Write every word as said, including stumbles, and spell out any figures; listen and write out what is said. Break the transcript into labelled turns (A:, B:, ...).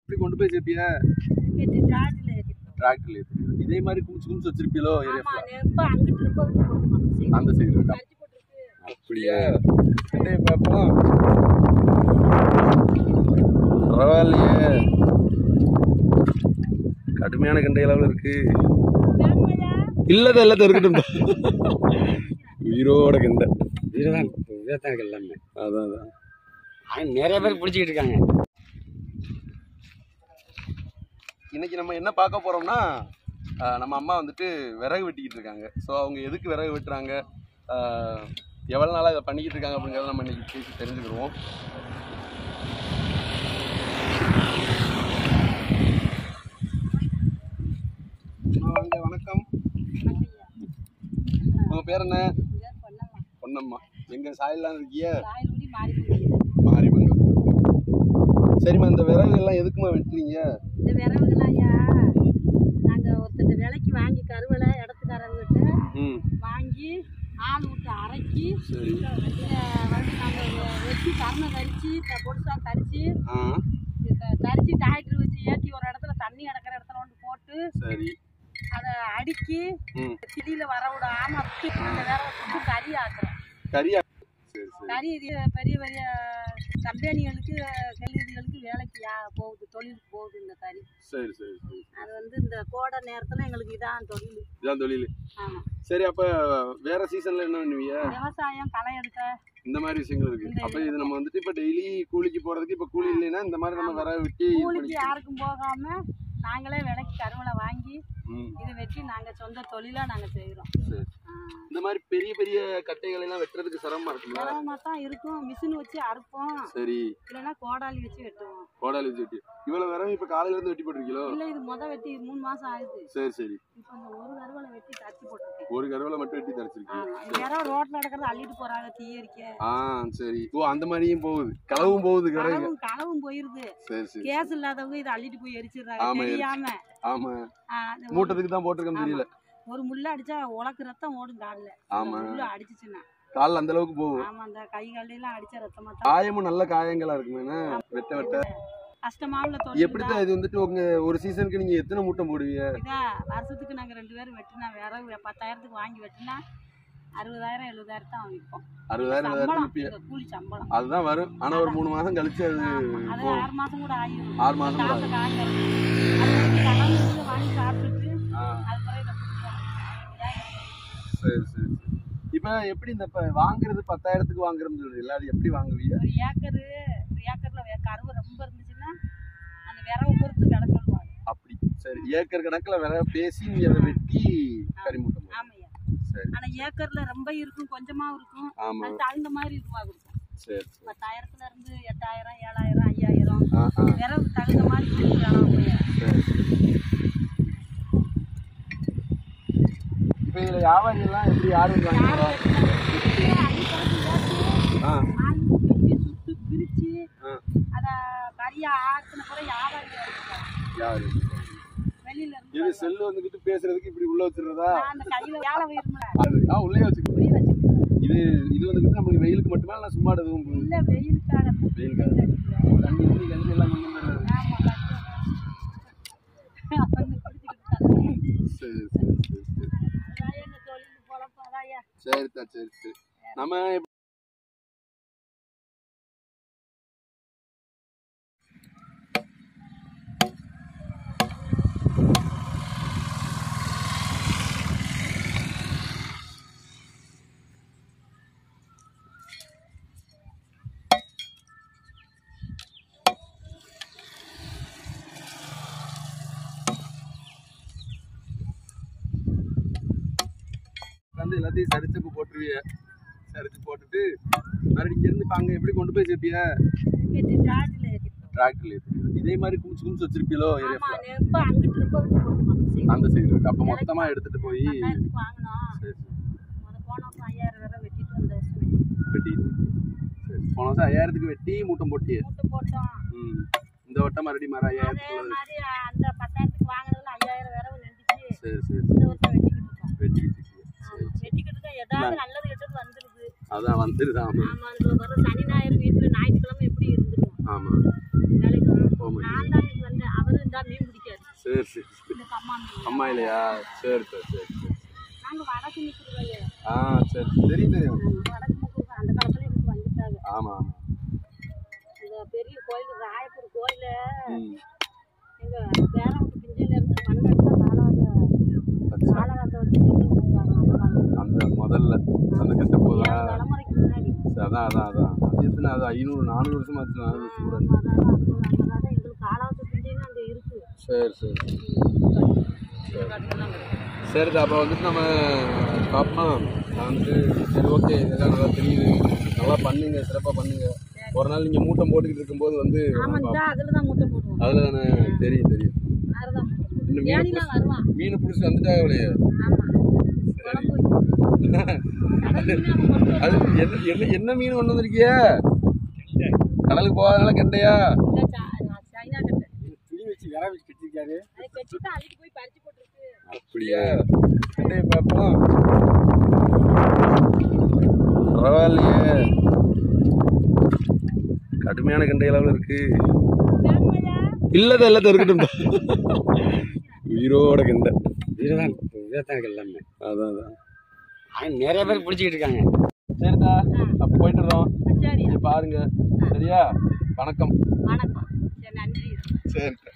A: இப்படி கொண்டு போய் சேர்ப்பியா? டிராக்டர்ல ஏத்துறீங்க. இதே மாதிரி குமிச்சு குமிச்சு வச்சிருப்பீங்களோ அந்த சைடு? அப்படியா? பாப்போம். பரவாயில்லையே, கடுமையான கண்டை அளவுல இருக்கு. இல்லத இல்லத இருக்கட்டும். உயிரோட கண்டை இதுதான் இதுதான் எல்லாமே. அதான் அதான் நிறைய பேர் பிடிச்சிக்கிட்டு இருக்காங்க. இன்னைக்கு நம்ம என்ன பார்க்க போறோம்னா, நம்ம அம்மா வந்துட்டு விறகு வெட்டிக்கிட்டு இருக்காங்க. ஸோ அவங்க எதுக்கு விறகு வெட்டுறாங்க, எவ்வளோ நாளாக இதை பண்ணிக்கிட்டு இருக்காங்க அப்படிங்கிறத நம்ம இன்னைக்கு பேசி தெரிஞ்சுக்கிடுவோம். வாங்க, வணக்கம். உங்க பேர் என்ன? பொன்னம்மா. எங்க சாயல்லாம் இருக்கிய? மாரிமங்கல். சரிம்மா, இந்த விறகு எல்லாம் எதுக்குமா வெட்டுறீங்க?
B: இந்த விறகுலாம் ஐயா நாங்க ஒருத்தர் விலைக்கு வாங்கி கருவலை இடத்துக்காரவங்கிட்ட வாங்கி ஆள் விட்டு அரைக்கி வந்து நாங்கள் வெட்டி கருணை தரிச்சு பொடிசா தரிச்சு தரிச்சு டிராக்டர் வச்சு ஏற்றி ஒரு இடத்துல தண்ணி கிடக்கிற இடத்துல வந்து போட்டு
A: சரி
B: அதை அடுக்கி கிளியில வர விடாம அந்த விறகு சுட்டு கறி ஆக்குறோம்.
A: கறியா?
B: கறி இது பெரிய பெரிய கம்பெனிகளுக்கு கல்லூரிகளுக்கு வேலைக்கு போகுது, தொழிலுக்கு போகுது இந்த கறி.
A: சரி சரி சரி.
B: அது வந்து இந்த கோடை நேரத்துல எங்களுக்கு இதான் தொழில்.
A: இதான் தொழில்.
B: ஆமா.
A: சரி, அப்ப வேற சீசன்ல என்ன பண்ணுவீங்க?
B: விவசாயம், களை எடுக்க,
A: இந்த மாதிரி விஷயங்கள் இருக்கு. அப்ப இது நம்ம வந்துட்டு இப்ப டெய்லி கூலிக்கு போறதுக்கு இப்ப கூலி இல்லைன்னா இந்த மாதிரி நம்ம விறகு வெட்டி
B: கூலிக்கு யாருக்கும் போகாம நாங்களே விலைக்கு கருவலை வாங்கி இதை வெட்டி நாங்க சொந்த தொழிலா நாங்க செய்யறோம்.
A: இந்த மாதிரி பெரிய பெரிய கட்டைகளை எல்லாம் வெட்டுறதுக்கு சிரமமா இருக்குமா?
B: சிரமமா தான் இருக்கும். மிஷின் வச்சு அறுப்போம்.
A: சரி.
B: இல்லைன்னா கோடாலி வச்சு வெட்டுவோம்.
A: கோடாலி வச்சு வெட்டி இவ்வளவு விறகு இப்ப காலையில இருந்து வெட்டி போட்டிருக்கீங்களோ?
B: இல்ல, இது முத வெட்டி மூணு மாசம் ஆகுது.
A: சரி சரி.
B: இப்ப இந்த ஒரு கருவலை வெட்டி தச்சு போட்டிருக்கேன்.
A: ஒரு கருவலை மட்டும் வெட்டி தச்சிருக்கீங்க.
B: யாரோ ரோட்ல நடக்கிறது அள்ளிட்டு போறாங்க, தீயரிக்க.
A: ஆ சரி. ஓ, அந்த மாதிரியும் போகுது, களவும் போகுது.
B: களவும் களவும் போயிருது.
A: சரி சரி.
B: கேஸ் இல்லாதவங்க இதை அள்ளிட்டு போய் எரிச்சிடுறாங்க தெரியாம.
A: ஆமா, மூட்டத்துக்கு தான் போட்டிருக்கேன் தெரியல.
B: ஒரு முள்ள அடிச்சா உலக்கு ரத்தம் ஓடும் கால்ல.
A: ஆமா,
B: முள்ள அடிச்சுச்சுன்னா
A: கால்ல அந்த அளவுக்கு போகும்.
B: ஆமா, அந்த கை கால்ல எல்லாம் அடிச்ச ரத்தமா தான்.
A: காயமும் நல்ல காயங்களா இருக்குமே வெட்ட வெட்ட.
B: கஷ்டமாவுல தொழில்.
A: எப்படி தான் இது வந்துட்டு உங்க ஒரு சீசனுக்கு நீங்க எத்தனை மூட்டை போடுவீங்க?
B: இதா வருஷத்துக்கு நாங்க ரெண்டு பேரும் வெட்டினா வேற பத்தாயிரத்துக்கு வாங்கி வெட்டினா அறுபதாயிரம் எழுபதாயிரம் தான் விற்போம்.
A: அறுபதாயிரம்
B: கூலி சம்பளம்
A: அதுதான் வரும். ஆனா ஒரு மூணு மாசம் கழிச்சு அது
B: அது ஆறு மாசம் கூட ஆயிரும்.
A: ஆறு மாசம் கூட
B: வாங்கி சாப்பிட்டுட்டு
A: சரி சரி. இப்ப எப்படி இந்த வாங்குறது பத்தாயிரத்துக்கு வாங்குறோம்னு சொல்றீங்களா, அது எப்படி வாங்குவீங்க?
B: ஒரு ஏக்கரு ஒரு ஏக்கர்ல கருவு ரொம்ப இருந்துச்சுன்னா அந்த விறகு பொறுத்து விலை சொல்லுவாங்க.
A: அப்படி சரி. ஏக்கர் கணக்குல விறகு பேசி நீங்க அதை வெட்டி கறி மூட்டை.
B: ஆமையா. ஆனா ஏக்கர்ல ரொம்ப இருக்கும், கொஞ்சமா இருக்கும். அது தகுந்த மாதிரி ரூபா கொடுக்கும். சரி. பத்தாயிரத்துல இருந்து எட்டாயிரம் ஏழாயிரம் ஐயாயிரம் விறகு தகுந்த மாதிரி
A: இப்ப இதுல வியாபாரி எல்லாம் எப்படி யாரும்
B: சுட்டு பிரிச்சு அத கறியா ஆக்கின பிறகு வியாபாரி
A: யாரு
B: வெளியில இருந்து
A: இது செல்லு வந்துகிட்டு பேசுறதுக்கு இப்படி உள்ள வச்சிருந்தா
B: அந்த கையில வேலை போயிரும்ல,
A: அது உள்ளே வச்சுக்கிட்டு இது இது வந்துகிட்டு நம்மளுக்கு வெயிலுக்கு மட்டுமே இல்ல சும்மா எதுவும்
B: இல்ல வெயிலுக்காக
A: வெயிலுக்காக தண்ணி தண்ணி கஞ்சி எல்லாம் கொண்டு வந்துடுறது. சரி சரி சரி சரி சரிதா சரி சரி. நம்ம வந்து எல்லாத்தையும் சரிச்சு போட்டுருவிய. சரிச்சு போட்டுட்டு மறுபடியும் இங்க இருந்து அங்க எப்படி கொண்டு போய் சேர்ப்பிய? டிராக்டர்ல ஏத்துறீங்க. இதே மாதிரி குமிச்சு குமிச்சு வச்சிருப்பீங்களோ அந்த சைடு இருக்கு. அப்ப மொத்தமா எடுத்துட்டு போய் வெட்டிட்டு சரி. போன வருஷம் ஐயாயிரத்துக்கு வெட்டி மூட்டை போட்டியே. ம், இந்த வட்டம் மறுபடியும் மர ஐயாயிரத்துக்கு சரி சரி வெட்டிக்கிட்டு அதான் வந்துருது. ஆமா
B: சனி ஞாயிறு வீட்டுல ஞாயிற்றுக்கிழமை எப்படி இருந்துடும்.
A: ஆமா
B: நான் தான் வந்தேன் வந்தா மீன் பிடிக்காது.
A: சரி சரி சரி.
B: இந்த கம்மா மீன்.
A: அம்மா இல்லையா? சரி சரி சரி சரி.
B: நாங்க வடக்கு நிற்கிறோம்.
A: ஆ சரி தெரியும் தெரியும்.
B: வடக்கு நிற்கிறோம். அந்த காலத்துல இதுக்கு வந்துட்டாங்க.
A: ஆமா ஆமா.
B: இந்த பெரிய கோயில் ராயப்பூர் கோயில்
A: ம்.
B: எங்க பேரவட்டு பிஞ்சில இருந்து மண் எடுத்தா காலாத காலகத்தை வச்சு
A: அந்த முதல்ல அந்த கட்ட போதா
B: தலைமுறைக்கு முன்னாடி.
A: அதான் அதான் அதான் அது எத்தனை அது ஐநூறு நானூறு வருஷம் ஆச்சு. நானூறு வருஷம் கூட.
B: எங்களுக்கு காலாவத்து பிஞ்சின்னு அங்கே இருக்கு.
A: சரி சரி சரி. அப்போ வந்துட்டு நம்ம பார்ப்போம். நான் வந்துட்டு சரி ஓகே இதெல்லாம் நல்லா தெரியுது, நல்லா பண்ணுங்க, சிறப்பாக பண்ணுங்க. ஒரு நாள் நீங்கள் மூட்டை போட்டுக்கிட்டு இருக்கும்போது வந்து
B: அதில் தான் மூட்டை போடுவோம்.
A: அதில் தானே தெரியும் தெரியும். மீன் பிடிச்சி வந்துட்டாங்க இல்லையா? அது என்ன என்ன என்ன மீன் கொண்டு வந்திருக்கிய? கடலுக்கு போகாதனால கெண்டையா? அப்படியா? கெண்டைய பார்ப்போம். பரவாயில்லையே, கடுமையான கெண்டை அளவில் இருக்கு. இல்லதான் எல்லாத்தையும் இருக்கட்டும். உயிரோட கெண்டை எல்லாமே. அதான் அதான்
C: நிறைய பேர் பிடிச்சிக்கிட்டு இருக்காங்க.
A: சரிதா, அப்ப போயிட்டு பாருங்க. சரியா? வணக்கம்.
B: வணக்கம். நன்றி.
A: சரி.